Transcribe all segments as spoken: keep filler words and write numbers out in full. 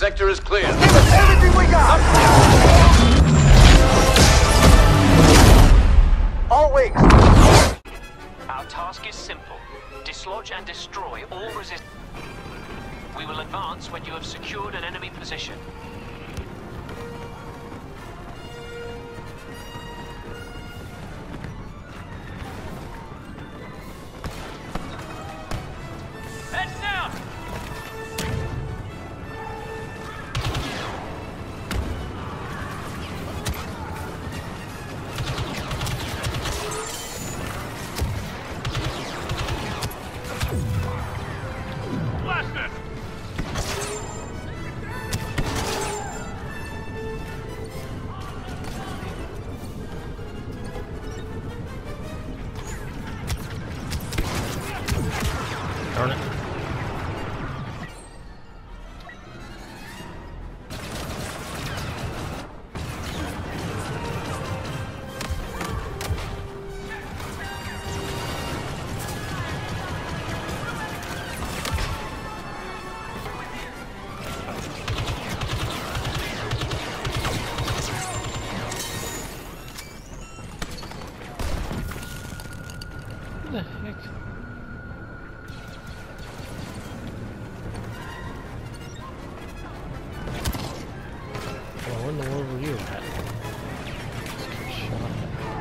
sector is clear. Give us everything we got! All wings. Our task is simple. Dislodge and destroy all resist. We will advance when you have secured an enemy position. Heads down! Blaster! Darn it. What the heck? Well, where in the world were you at? Shut up.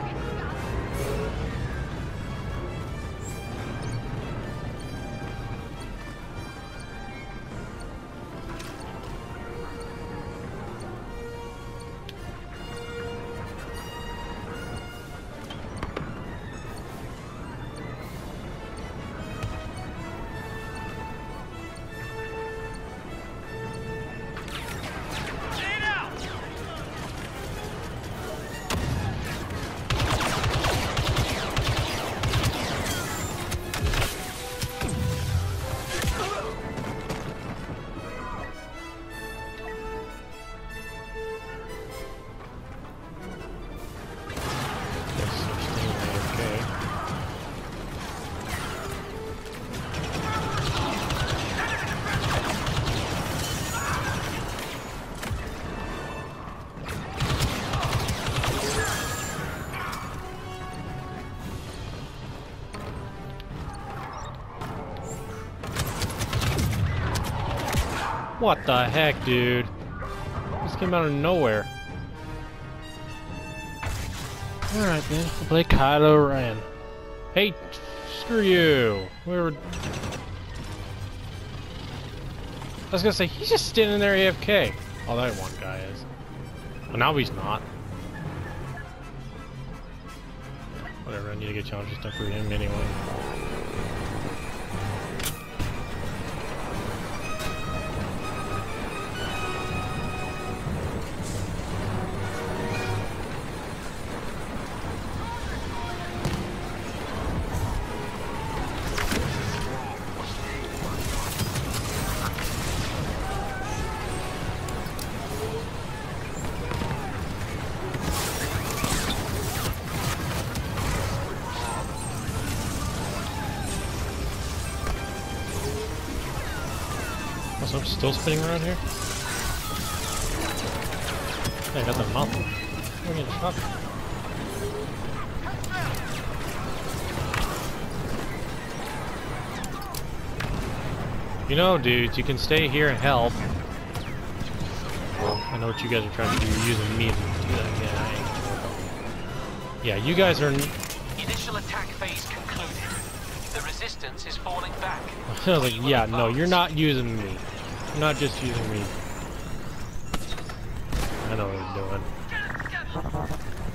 What the heck, dude? This came out of nowhere. Alright, man. We'll play Kylo Ren. Hey, screw you. We were... I was gonna say, he's just standing there A F K. Oh, that one guy is. Well, now he's not. Whatever, I need to get challenges done for him anyway. So I'm still spinning around here? Yeah, I got the mouth. I'm getting shot. You know, dudes, you can stay here and help. I know what you guys are trying to do. You're using me to do that. Yeah, I ain't. Yeah, you guys are. Initial attack phase concluded. The resistance is falling back. I was like, yeah, no, you're not using me. You're not just using me. I know what you're doing.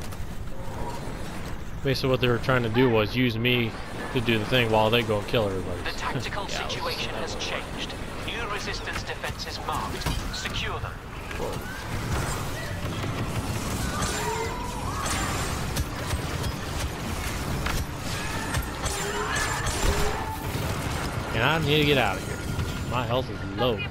Basically, what they were trying to do was use me to do the thing while they go and kill everybody. The tactical Yeah, situation has changed. New resistance defenses marked. Secure them. And I need to get out of here. My health is low.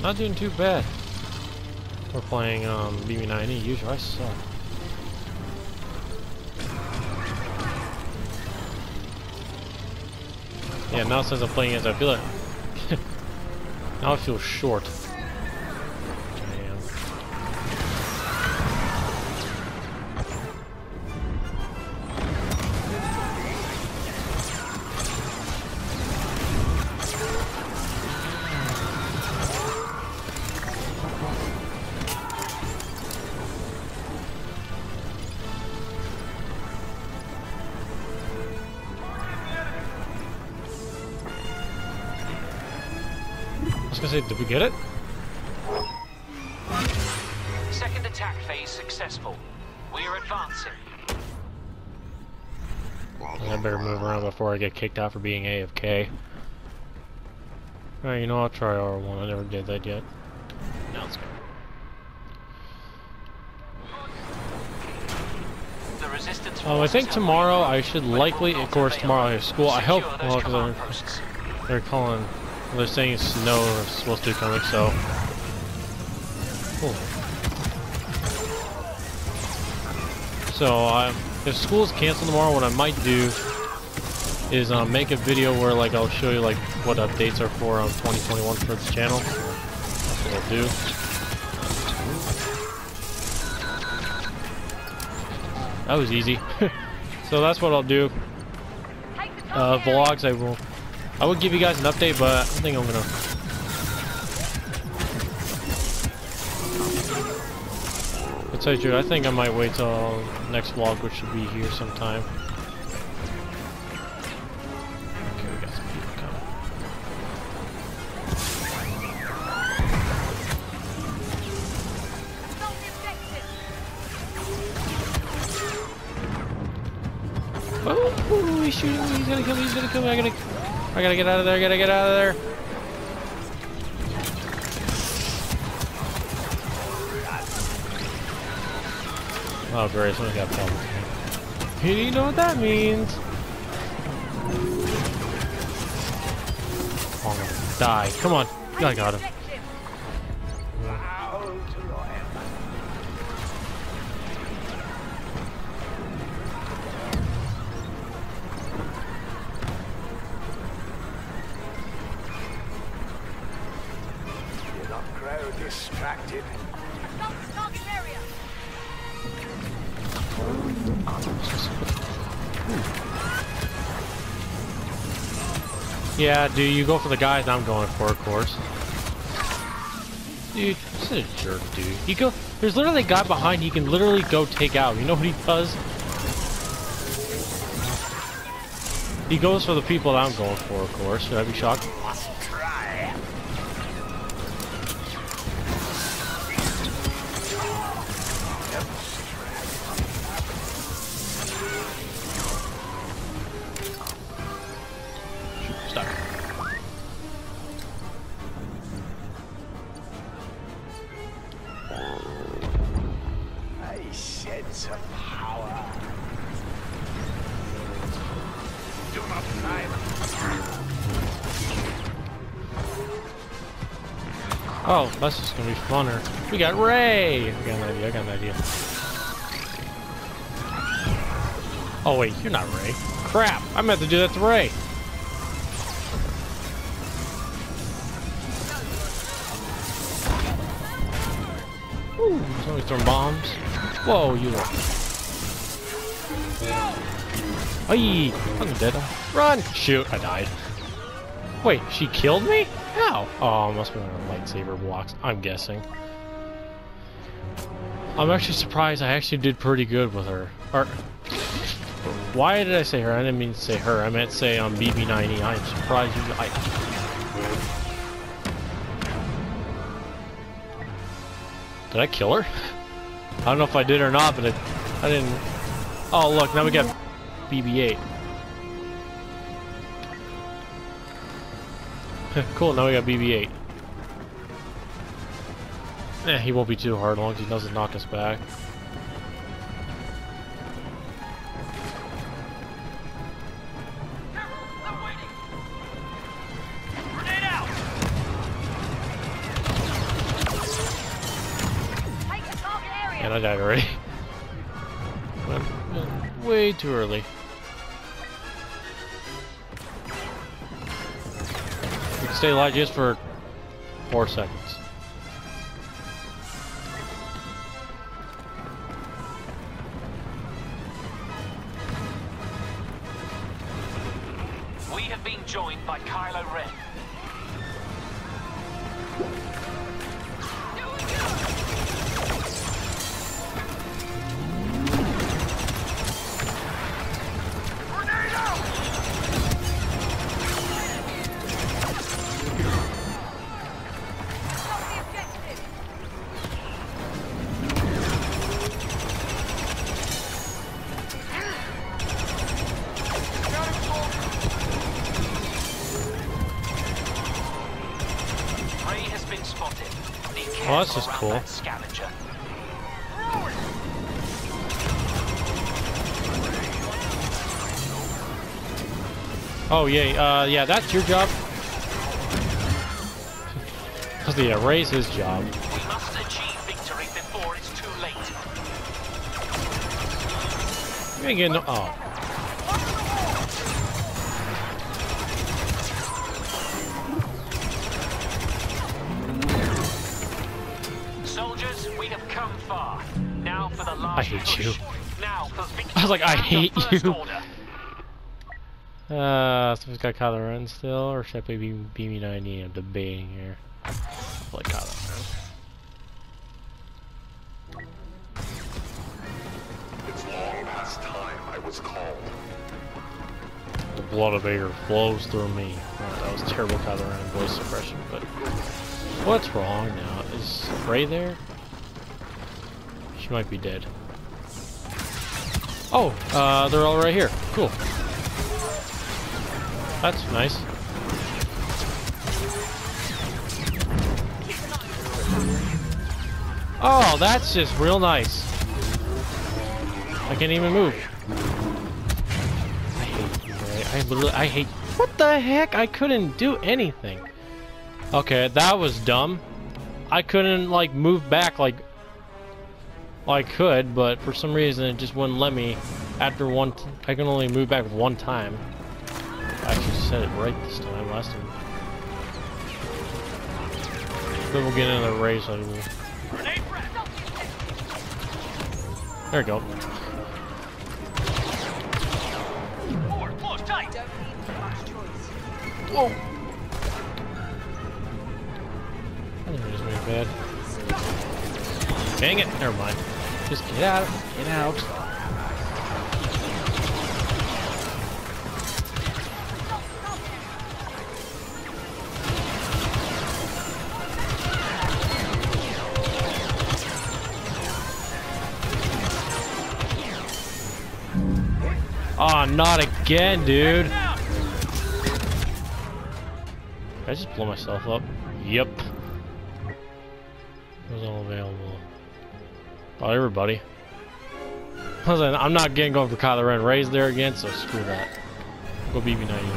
Not doing too bad. We're playing um, B B nine E. Usually I suck. Yeah, now since I'm playing as I feel like now I feel short. Which I am. I was gonna say, did we get it? Second attack phase successful. We are advancing. I better move around before I get kicked out for being A F K. Alright, you know, I'll try R one. I never did that yet. Now let's go. The resistance Um, I think tomorrow I should likely, of course, tomorrow I have school. I hope, well, because they're, they're calling, they're saying snow is supposed to be coming, so. Cool. So, um, if school is canceled tomorrow, what I might do is um, make a video where, like, I'll show you like what updates are for um, twenty twenty-one for this channel. That's what I'll do. That was easy. So that's what I'll do. Uh, vlogs, I will. I will give you guys an update, but I think I'm gonna. To tell you the truth, I think I might wait till next vlog, which should be here sometime. Okay, we got some people coming. Oh, he's shooting me, he's gonna kill me, he's gonna kill me, I gotta, I gotta get out of there, I gotta get out of there. Oh great, someone got problems. You know what that means. Oh, I'm gonna die, come on, I got him. Distracted. Yeah, dude, you go for the guys I'm going for, of course. Dude, this is a jerk, dude. You go. There's literally a guy behind you can literally go take out. You know what he does? He goes for the people that I'm going for, of course. Should I be shocked? Stop. A sense of power. Do not silence. Oh, that's just gonna be funner. We got Ray! I got an idea, I got an idea. Oh wait, you're not Ray. Crap, I meant to do that to Ray. Ooh, somebody's throwing bombs. Whoa, you look. Aye, I'm dead. Run! Shoot, I died. Wait, she killed me? How? Oh, it must be one of the lightsaber blocks, I'm guessing. I'm actually surprised I actually did pretty good with her. Or, why did I say her? I didn't mean to say her. I meant to say on um, B B nine E. I'm surprised you I Did I kill her? I don't know if I did or not, but it, I didn't. Oh, look, now we got B B eight. Cool, now we got B B eight. Eh, he won't be too hard as long as he doesn't knock us back. And I died already. Went, went way too early. We can stay alive just for four seconds. We have been joined by Kylo Ren. Oh, that's just cool. Scavenger. Oh, yay. Uh, yeah, that's your job. Because yeah, Ray's his job. We must achieve victory before it's too late. You ain't getting no. Oh. Soldiers, we have come far. Now for the last I hate push. you. Now for victory. I was like, I hate First you. order. Uh, so we've got Kylo Ren still, or should I play B B ninety? I'm debating here. Play Kylo Ren. It's long past time I was called. The blood of Vader flows through me. Oh, that was terrible Kylo Ren voice suppression, but what's wrong now? Is Rey there? She might be dead. Oh, uh, they're all right here. Cool. That's nice. Oh, that's just real nice. I can't even move. I hate you, Rey. I literally, I hate. What the heck? I couldn't do anything. Okay, that was dumb. I couldn't like move back like. Well, I could, but for some reason it just wouldn't let me. After one, t I can only move back one time. I actually said it right this time. Last time. Then we'll get into the race. I will. There we go. Forward, close, tight. Whoa! I think we just made bad. Dang it! Never mind. Just get out. Get out. Oh, not again, dude. Did I just blow myself up? Yep. It was all available. Oh, everybody. I was like, I'm not getting going for Kylo Ren. Rey's there again, so screw that. Go B B ninety.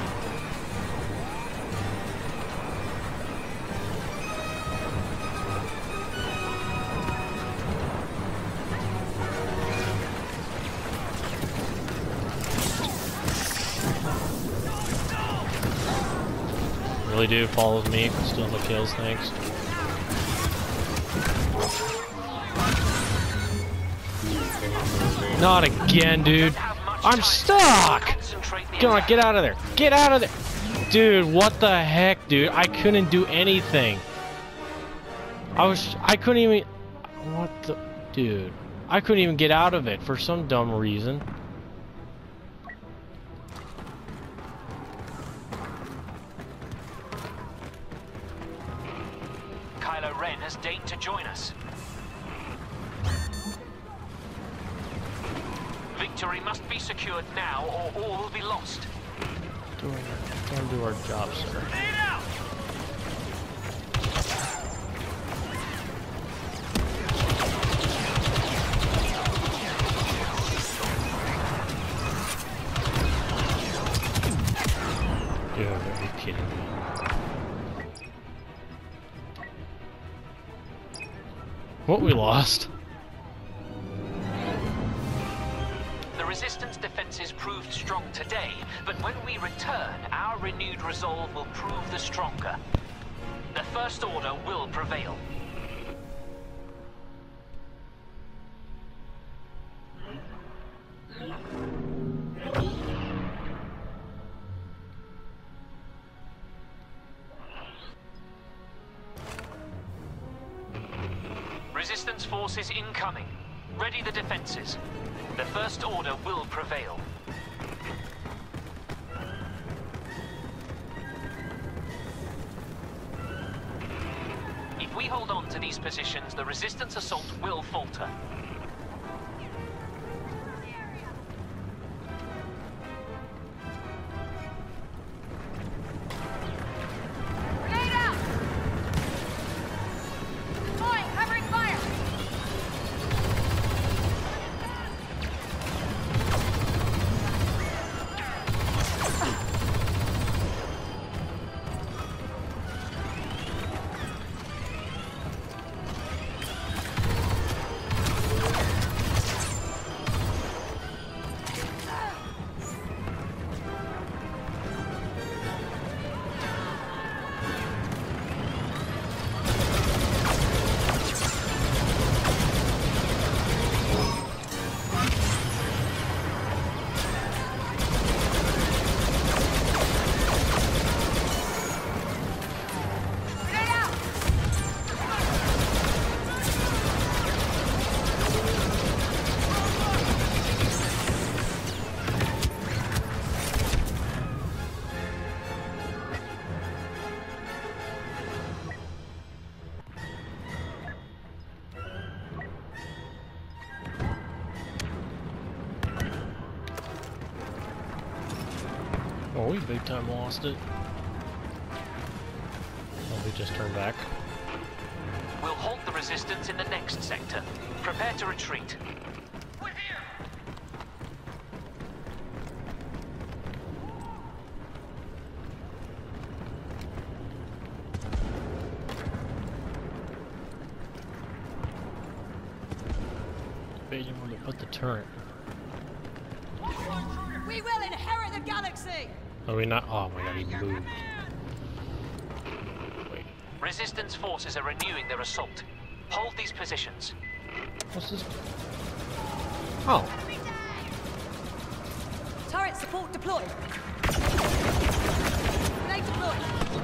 Really do follows me, still the kills, thanks. Not again, dude. I'm stuck! Come on, get out of there. Get out of there. Dude, what the heck, dude? I couldn't do anything. I was, I couldn't even, what the, dude. I couldn't even get out of it for some dumb reason. Kylo Ren has deigned to join us. Victory must be secured now, or all will be lost. Doing our, don't do our job, sir. Dude, are you kidding me? What, we lost? defenses proved strong today, but when we return, our renewed resolve will prove the stronger. The First Order will prevail. Resistance forces incoming. Ready the defenses. The First Order will prevail. If we hold on to these positions, the Resistance assault will falter. Oh, we big time lost it. Oh, we just turned back. We'll halt the Resistance in the next sector. Prepare to retreat. We're here! Debating where to put the turret. We will inherit the galaxy! Are we not? Oh my god, he moved. Wait. Resistance forces are renewing their assault. Hold these positions. What's this? Oh. Turret support deployed. Grenade deployed.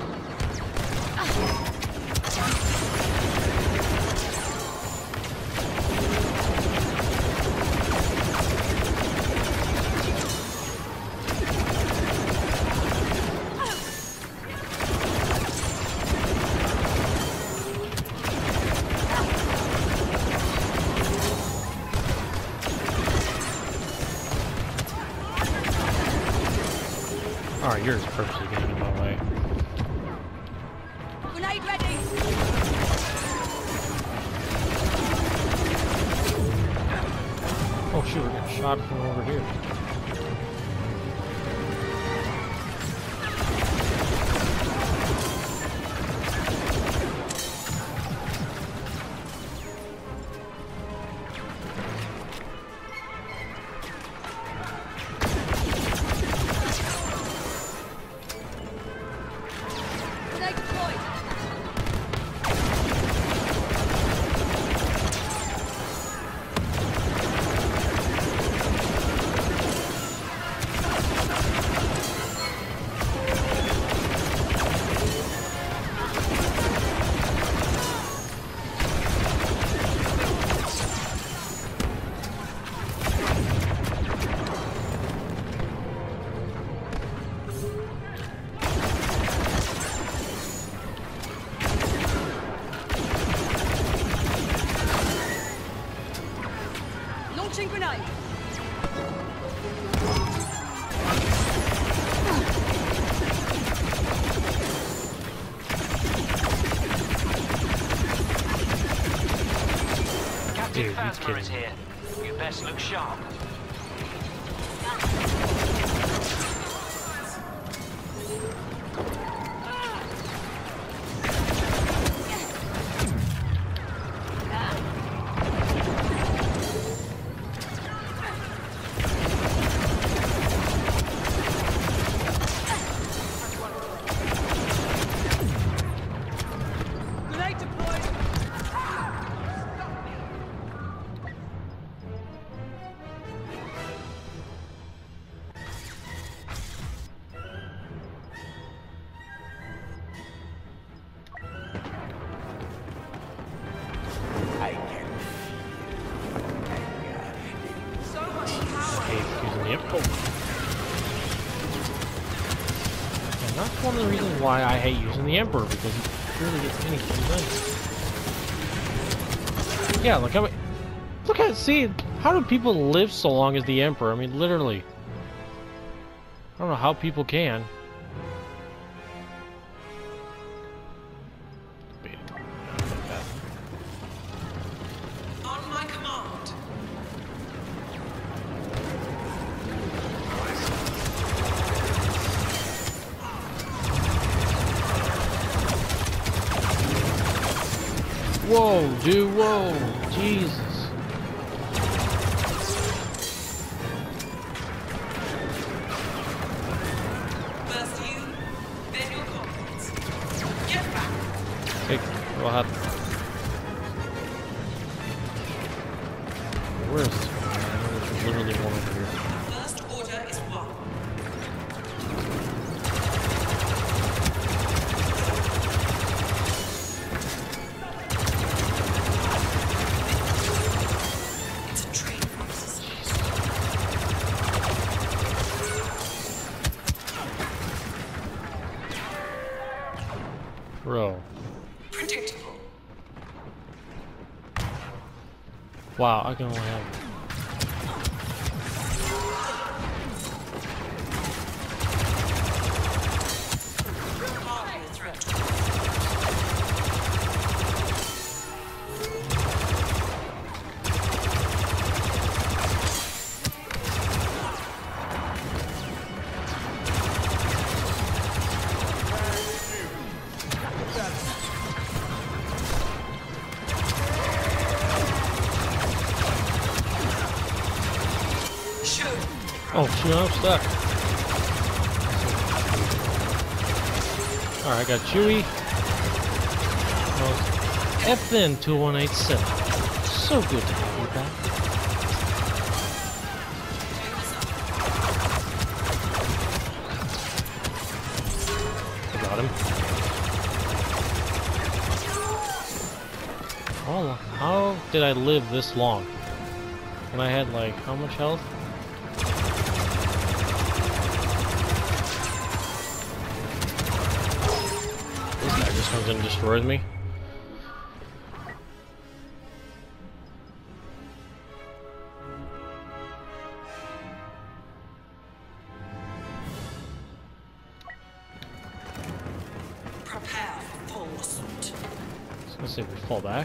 Alright, yours is purposely getting in my way. Grenade ready! Oh shoot, we're getting shot from over here. Grenade deployed. Launching grenade. Captain Dude, he's Phasma is kidding. here. You best look sharp. one of the reasons why I hate using the Emperor, because you barely get anything done. Yeah, look, I mean, look at, see, how do people live so long as the Emperor? I mean, literally. I don't know how people can. On my command. Whoa, dude, whoa, Jesus. First you, then your comrades. Get back. Hey, we'll have... Where is this one? I know there's literally one over here. First order is one. It's a train exercise. Bro. Predictable. Wow, I can only have... Hardly a threat. Shoot. Oh, shoot, I'm stuck. Alright, I got Chewie. F N two one eight seven. So good to have you back. I got him. Oh, how did I live this long? When I had like, how much health? This guy just comes in and destroys me. Prepare for full assault. I was gonna say we fall back.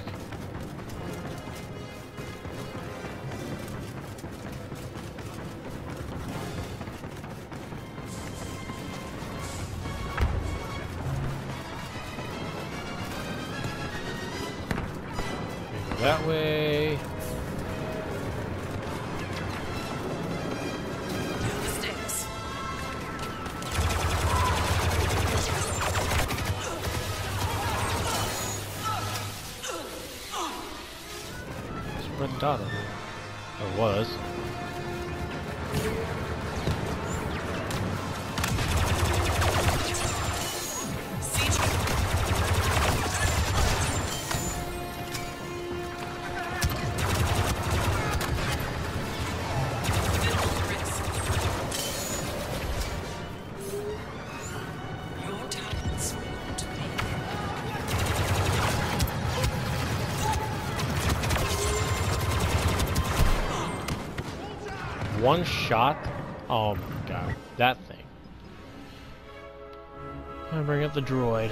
That way. Do the sticks. There's a red dot on it. Or was. Siege. Minimal risk. Your talents belong to me. One shot? Oh my god. That thing. I bring up the droid.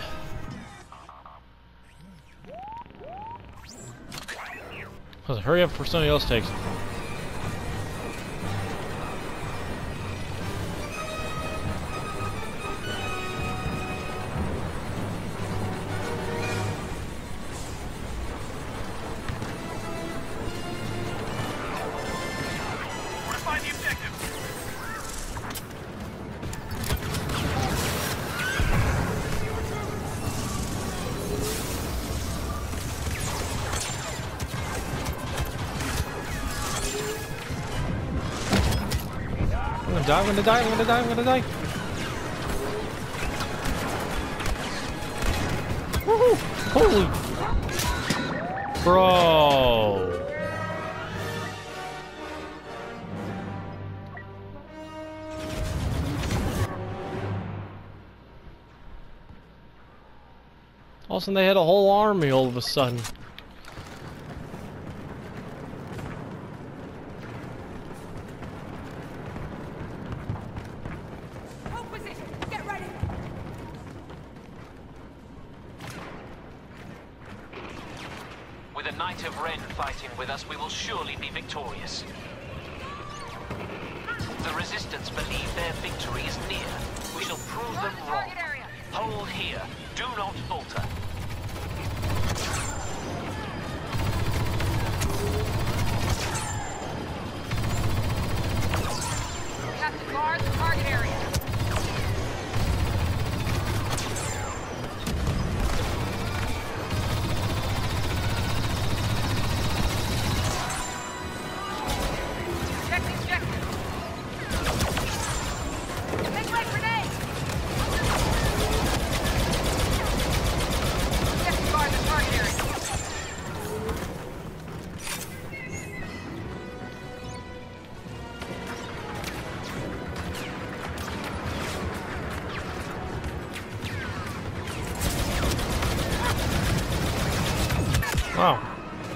Let's hurry up before somebody else takes it. Fortify the objective. I'm gonna die, I'm gonna die, I'm gonna die, I'm gonna die. Woohoo! Holy! Bro! All of a sudden they had a whole army all of a sudden. Hold position. Get ready. With a Knight of Ren fighting with us, we will surely be victorious. The Resistance believe their victory is near. We shall prove them wrong. Target area. Hold here. Do not falter. Captain guard the target area. Check the objective. Make way grenade. Captain guard the target area. Wow.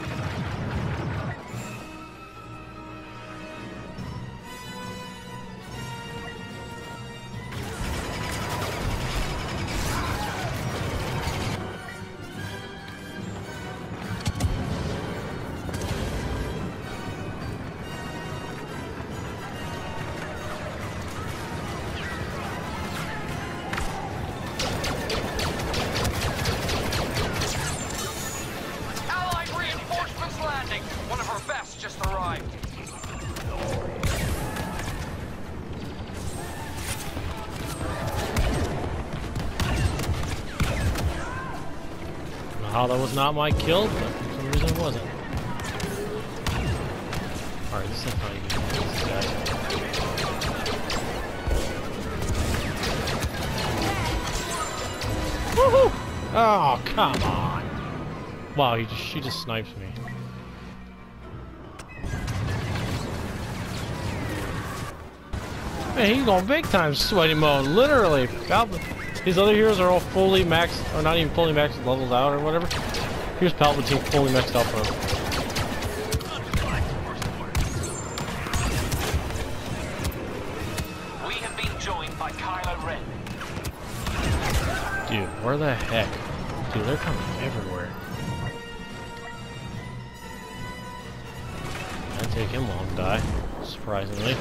Allied reinforcements landing. One of our best just arrived. How that was not my kill, but for some reason it wasn't. Alright, this is how you do this guy. Woohoo! Oh, come on! Wow, he just, she just snipes me. Man, he's going big time sweaty mode, literally. Palp These other heroes are all fully maxed, or not even fully maxed levels out or whatever. Here's Palpatine fully maxed out for him. We have been joined by Kylo Ren. Dude, where the heck? Dude, they're coming everywhere. That'd take him long to die, surprisingly.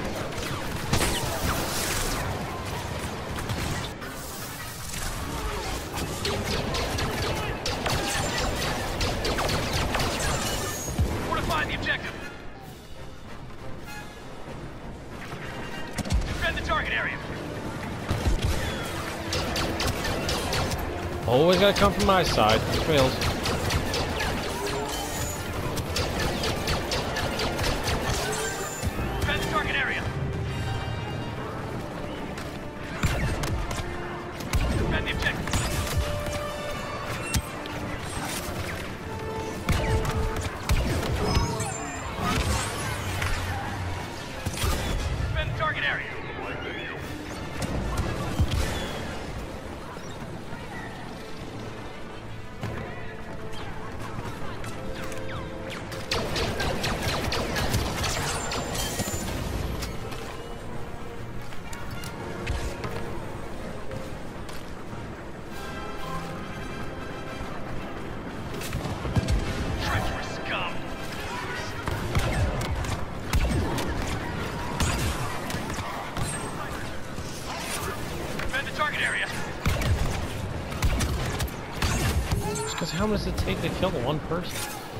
Fortify the objective. Defend the target area. Always gotta come from my side. It fails. Defend the target area. Defend the objective. Defend the target area. Treacherous scum. Defend the target area. Just because how much does it take to kill one person?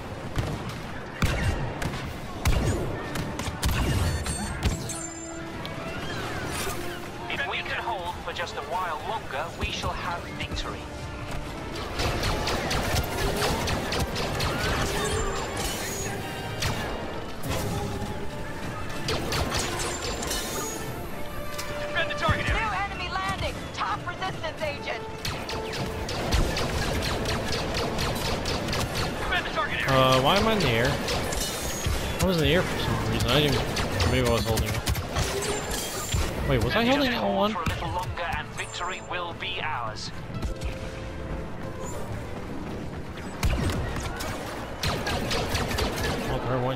If we can hold for just a while longer, we shall have victory. Defend the target New area. enemy landing. Top resistance agent. Defend the target area. Uh, why am I in the air? I was in the air for some reason. I didn't even... Maybe I was holding it. Wait, was I Just holding L hold one? for a little longer and victory will be ours.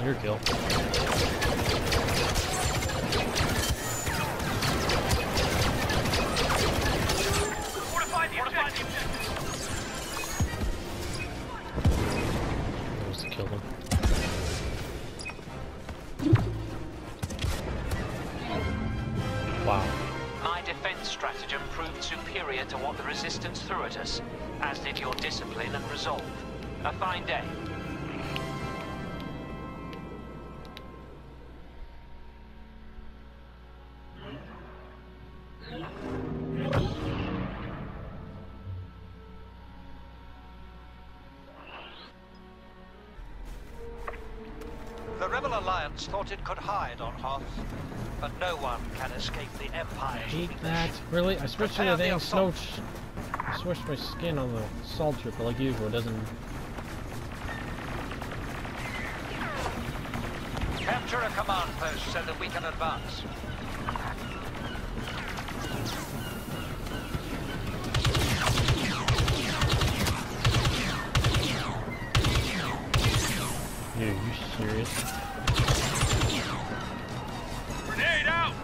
not your kill. Fortify the objective. Just to kill them. Wow. My defense stratagem proved superior to what the Resistance threw at us, as did your discipline and resolve. A fine day. The Rebel Alliance thought it could hide on Hoth, but no one can escape the Empire. I hate that. Really? I switched to the dang snow. I switched my skin on the salt trooper like usual. It doesn't. Capture a command post so that we can advance. Dude, you serious? Grenade out!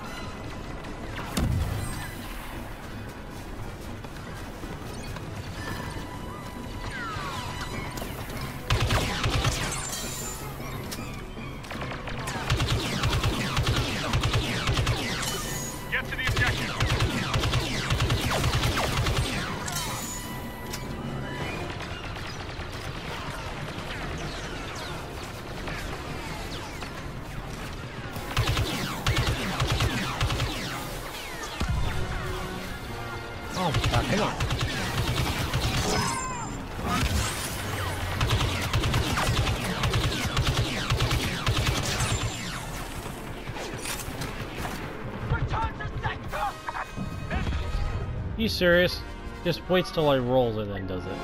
Get to the objective. Oh, God, come on. You serious? Just waits till I roll and then does it.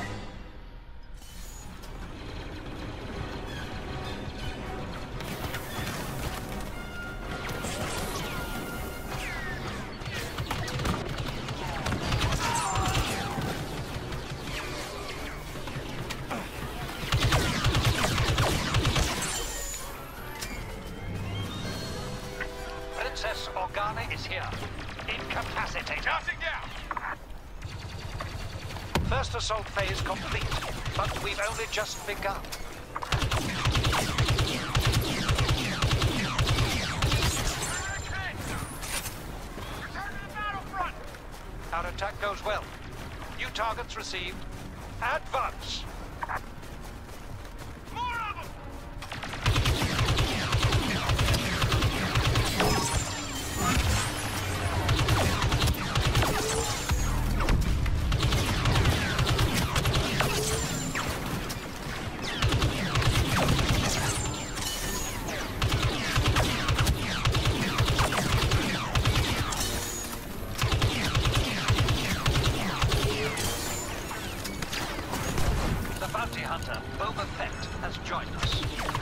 Princess Organa is here. Incapacitated. Shouting down! First assault phase complete, but we've only just begun. Return to the battlefront! Our attack goes well. New targets received. Advance! More of them! The bounty hunter, Boba Fett, has joined us.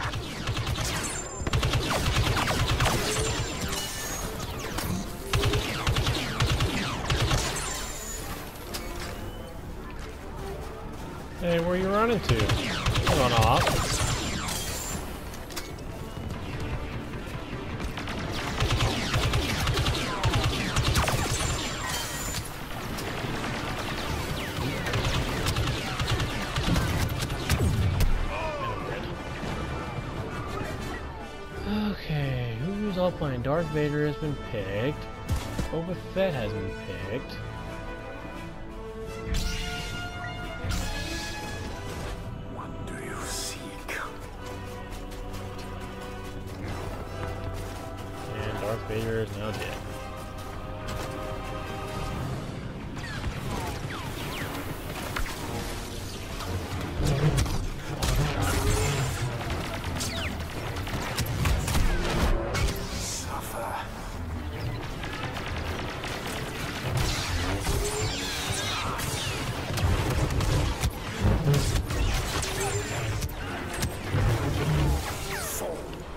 Hey, where you running to? Come on off. Okay, who's all playing? Darth Vader has been picked. Boba Fett has been picked. What do you seek? And Darth Vader is now dead. Suffer. Fall.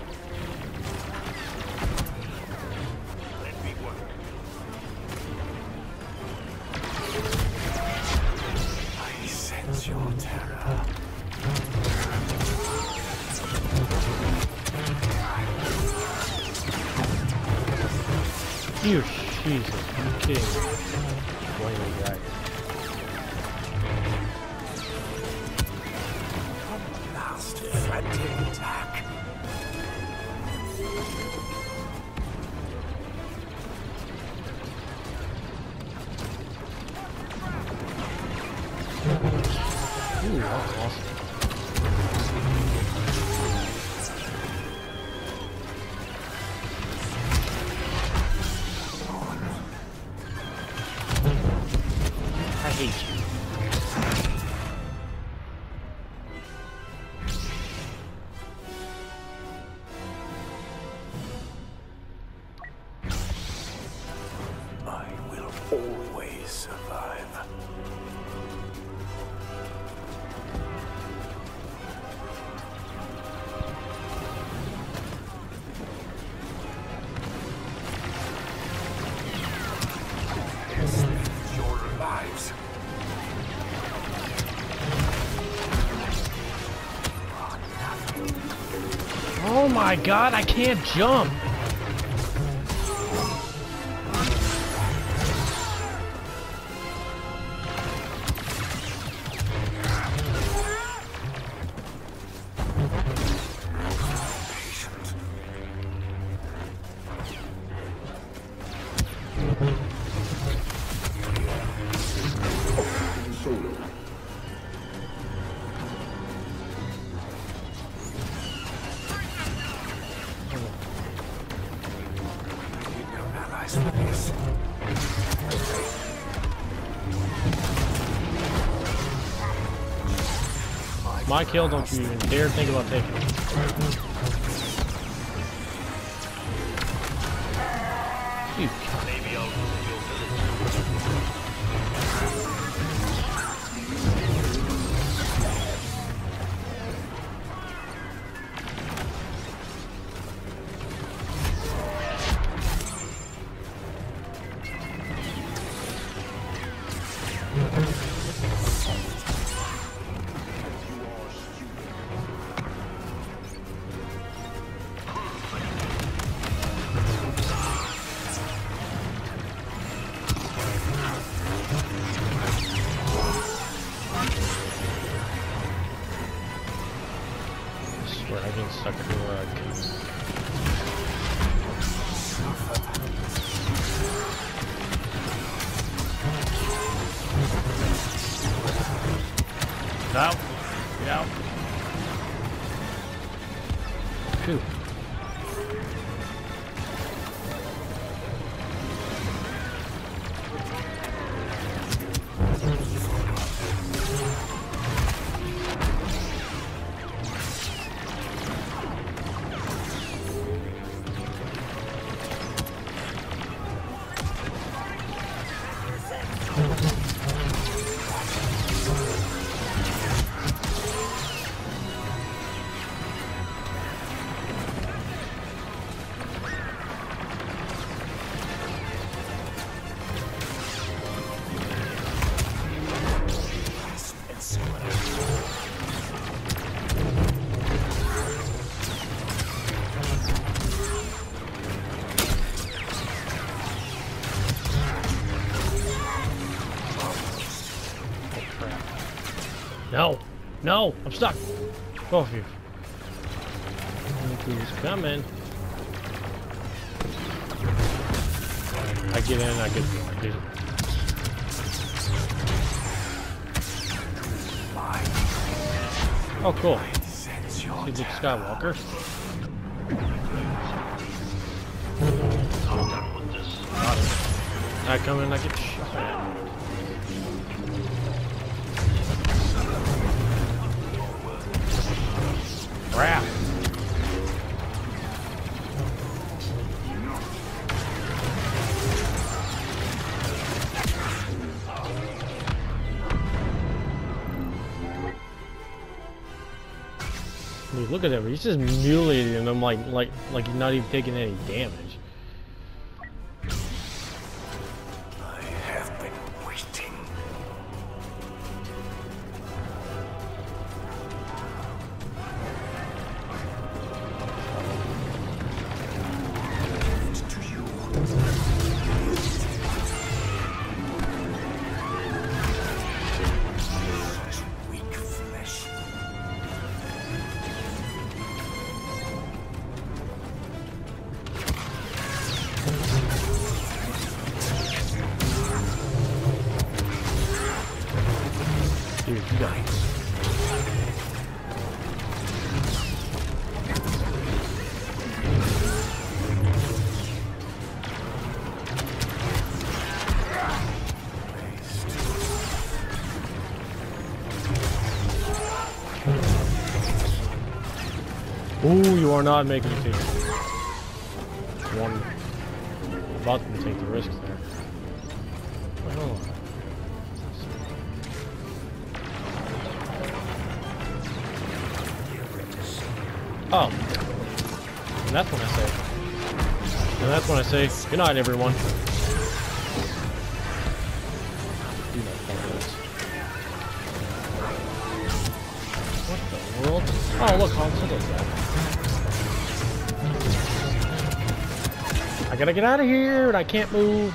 Let me work. I sense your terror. You, Jesus, are you kidding me? Flaming guy. Last frantic attack. Ooh, that's awesome. I hate you. I will always survive. Your lives. Oh my god, I can't jump! Allies for this. My kill, don't you even dare think about taking it. You Maybe I'll visit your village. I swear I get stuck everywhere I can. Get out! Get out! Phew. No! No! I'm stuck! Both of you. Who's coming? I get in, I get I get Oh, cool. See Luke Skywalker. I come in, I get shot. Crap. I mean, look at him. He's just mutilating them like like like he's not even taking any damage. I have been waiting. To you. Ooh, you are not making me take one. About to take the risk there. Oh. Oh. And that's when I say. And that's when I say, good night, everyone. What the world? Oh, look, Han Solo's back. I gotta get out of here, and I can't move.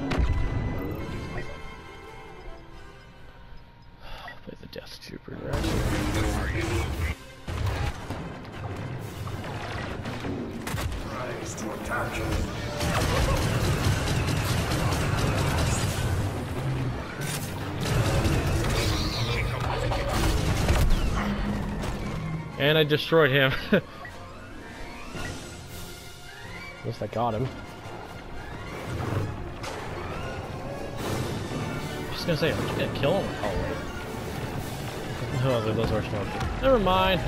Play the Death Trooper, right? Rise to attack. And I destroyed him. At least I got him. I was gonna say, aren't you gonna kill him? Oh wait. No, those are smart. Never mind.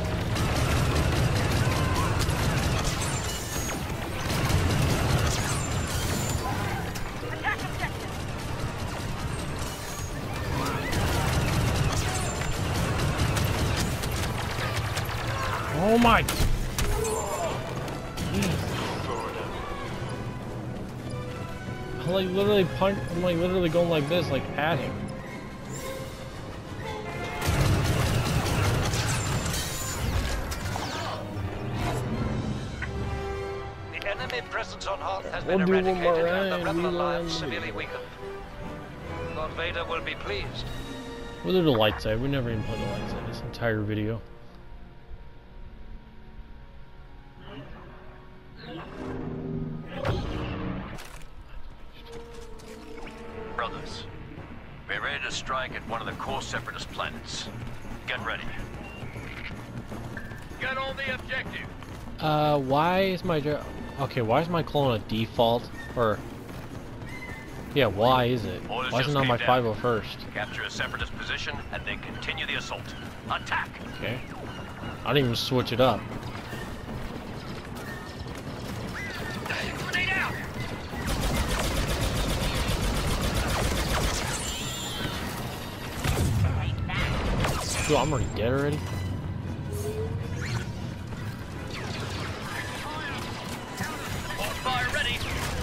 Attack objective. Oh my! I'm like literally punch. I'm like literally going like this, like at him. The enemy presence on Hoth has We'll been do one more eradicated and the round, Rebel we'll Alliance end the severely video. weakened. Lord Vader will be pleased. We'll do the light side. We never even played the light side this entire video. Brothers, we're ready to strike at one of the core Separatist planets. Get ready. Get on the objective. Uh, why is my dra- okay? Why is my clone a default? Or yeah, why is it? Orders Why isn't it just on my came five down. oh first? Capture a Separatist position and then continue the assault. Attack! Okay, I didn't even switch it up. Grenade out! Dude, I'm already dead already. Fire ready!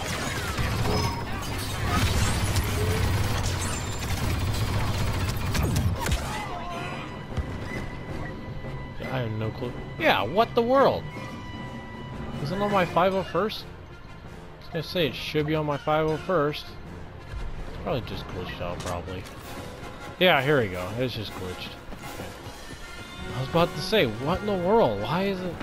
I have no clue. Yeah, what the world? Is it on my five oh first? I was gonna say it should be on my five oh first. It's probably just glitched out, probably. Yeah, here we go. It's just glitched. Okay. I was about to say, what in the world? Why is it?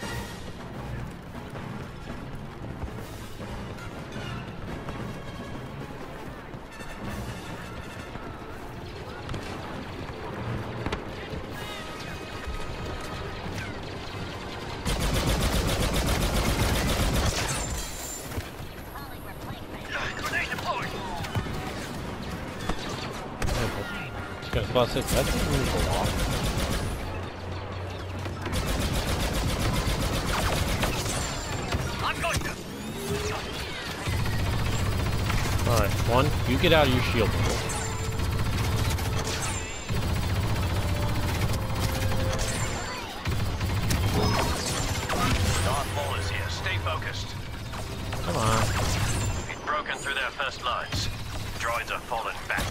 Grenade deployed! Just gonna bust it. That didn't move a lot. I'm going to! Alright, one, you get out of your shield bubble. Darth Maul is here. Stay focused. Come on. We've broken through their first lines. Droids are falling back.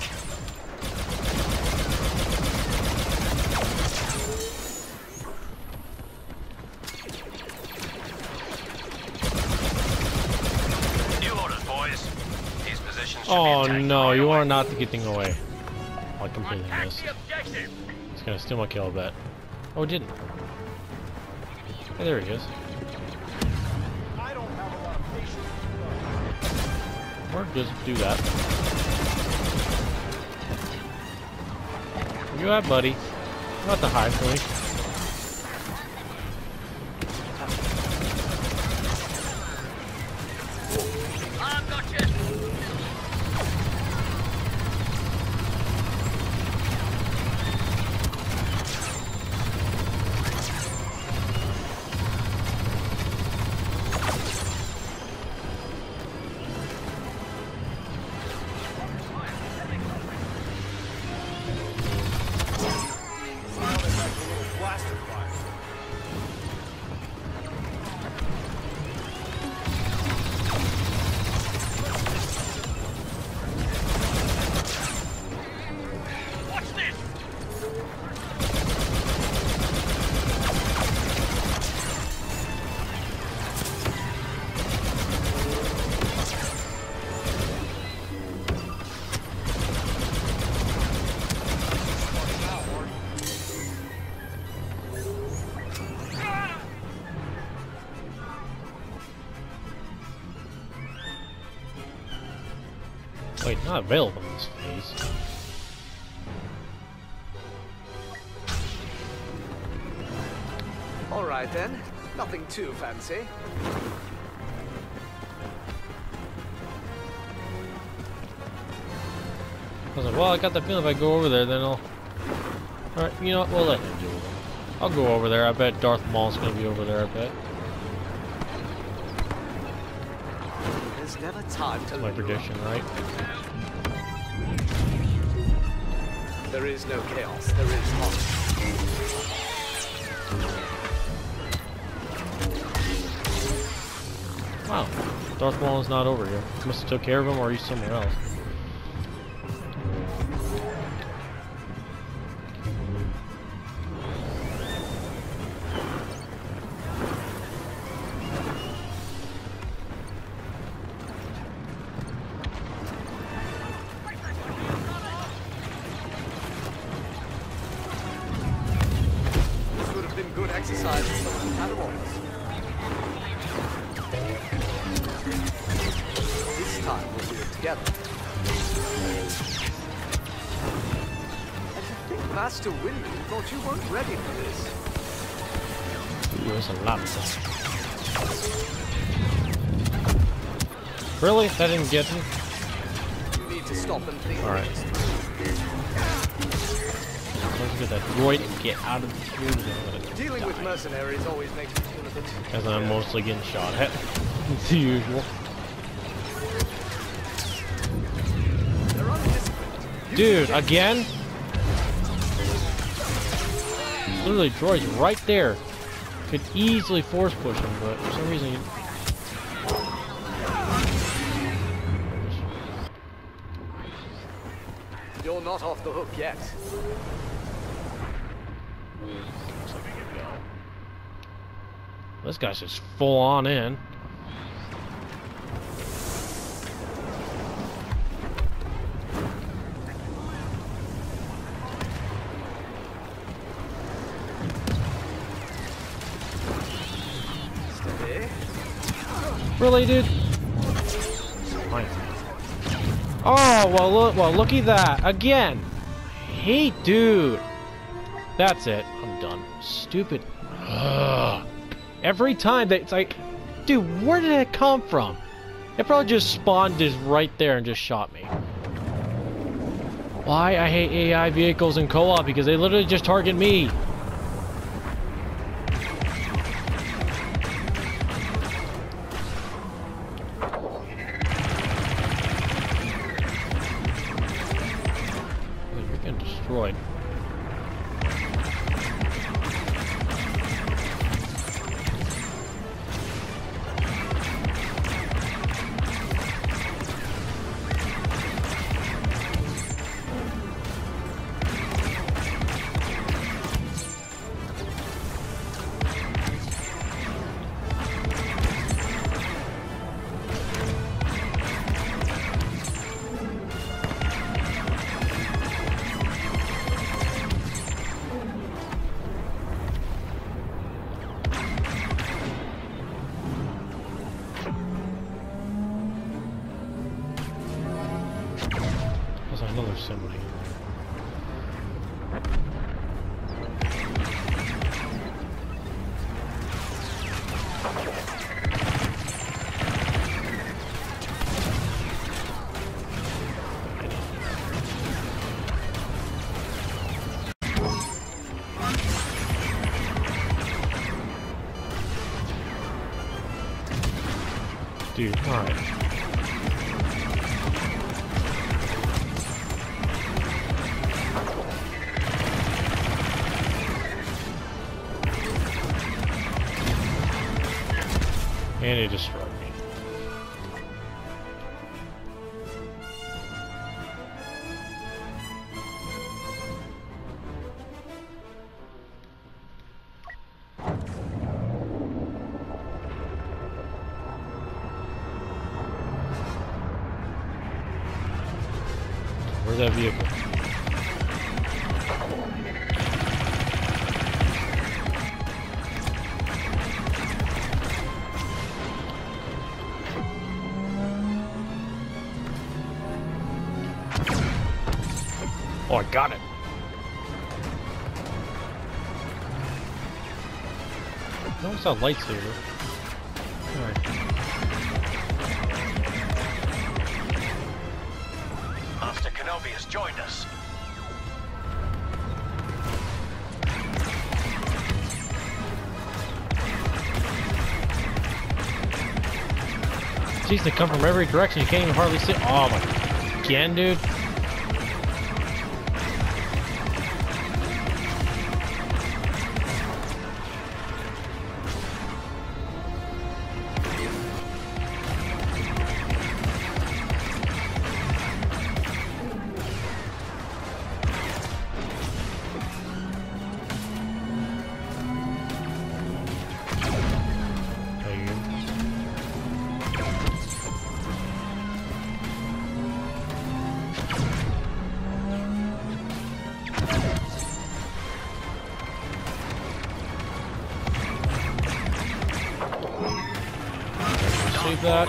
New orders, boys. These positions should Oh be attacked no, right you away. are not getting away. I completely Attack missed. the objective! He's gonna steal my kill, I bet. Oh, it didn't. Hey, there he is. Or just do that. You have, buddy. Not the high point. I've got you! Wait, not available in this phase. All right then. Nothing too fancy. I was like, well, I got the feeling if I go over there, then I'll... Alright, you know what? We'll let him do it. I'll go over there. I bet Darth Maul's gonna be over there, I bet. There's never time to That's my prediction, right? There is no chaos. There is harmony. Wow. Darth Maul is not over here. Must have took care of him or he's somewhere else. This would have been good exercise for some of the Padawans. This time we'll do it together. And to think Master Windu thought you weren't ready for this. Ooh, there's a lot of stuff. Really? That didn't get me? You need to stop and think. Alright. Let's get that droid and get out of here. Dealing with mercenaries always makes me feel a bit... As I'm mostly getting shot at. The usual. They're undisciplined. Dude, again? Literally, droid's right there. Could easily force push him, but for some reason... You're not off the hook yet. This guy's just full on in. Steady. Really, dude? Fine. Oh, well, look, well, looky that again. Hey, dude. That's it. I'm done. Stupid. Ugh. Every time that it's like, dude, where did it come from? It probably just spawned just right there and just shot me. Why I hate A I vehicles in co-op, because they literally just target me. Oh, you're getting destroyed. Another somebody. Dude, alright. And it destroyed me. Where's that vehicle? Oh, I got it. No, it's not lightsaber. Alright. Master Kenobi has joined us. Jeez, they come from every direction. You can't even hardly see. Oh my. Again, dude. That.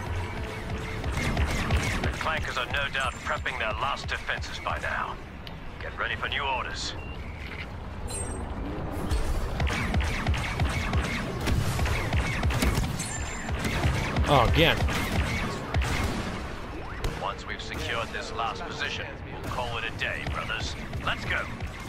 The clankers are no doubt prepping their last defenses by now. Get ready for new orders. Oh, again. Once we've secured this last position, we'll call it a day, brothers. Let's go.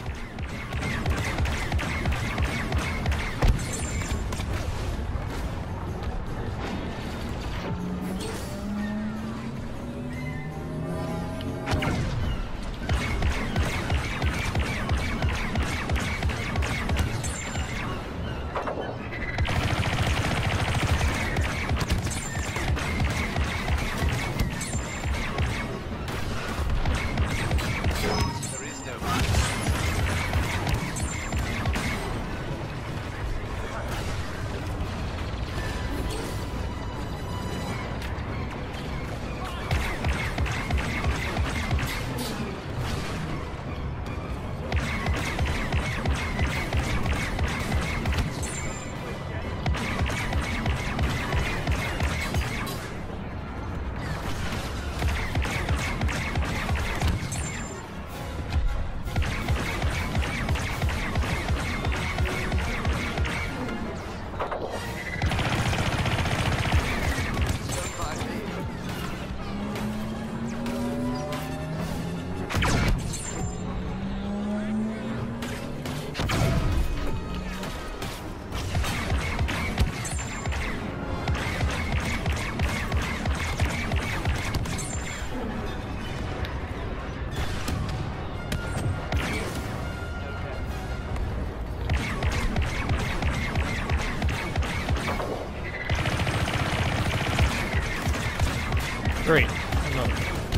Great. Another.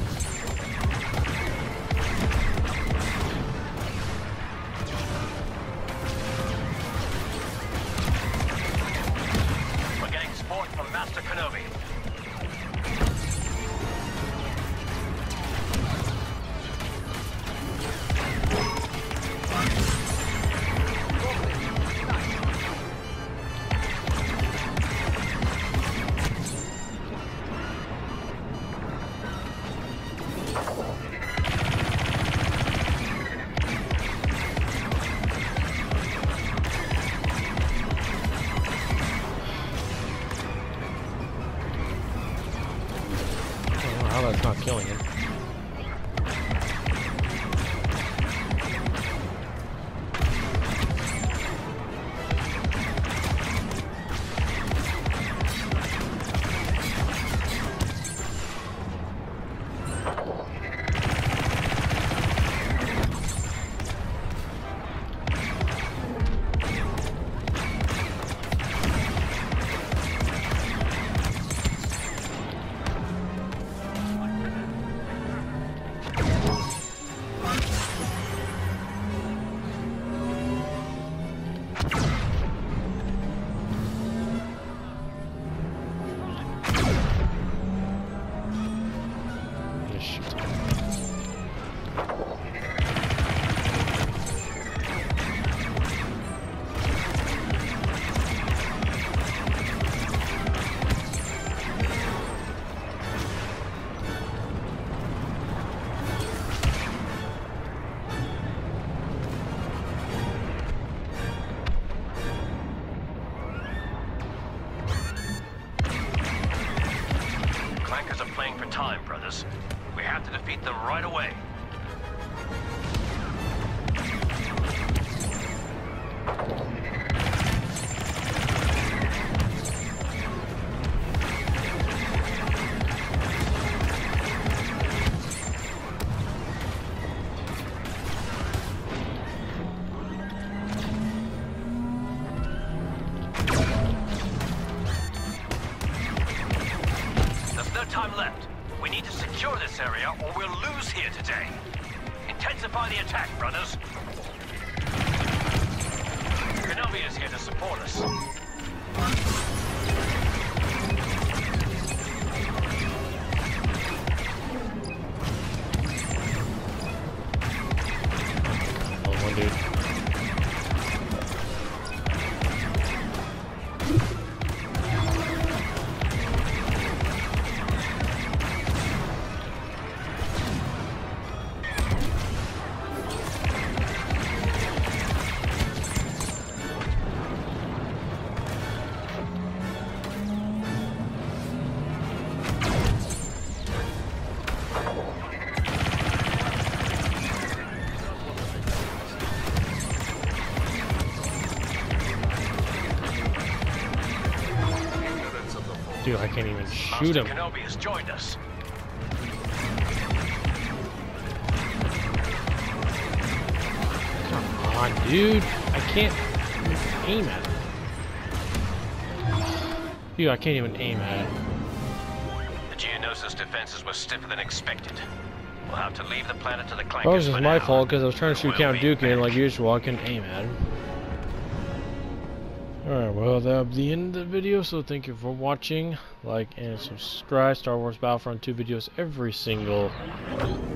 We're getting support from Master Kenobi. How that's not killing him. defeat them right away. Time left. We need to secure this area or we'll lose here today. Intensify the attack, brothers. Kenobi is here to support us. Oh, one dude. Dude, I can't even shoot him. Kenobi has joined us. Come on, dude. I can't aim at him. Dude, I can't even aim at him. The Geonosis defenses were stiffer than expected. We'll have to leave the planet to the clankers. That was just for my now. fault because I was trying to shoot We'll Count be Dooku and like back. usual, I couldn't aim at him. Alright, well, that'll be the end of the video, so thank you for watching. Like and subscribe. Star Wars Battlefront two videos every single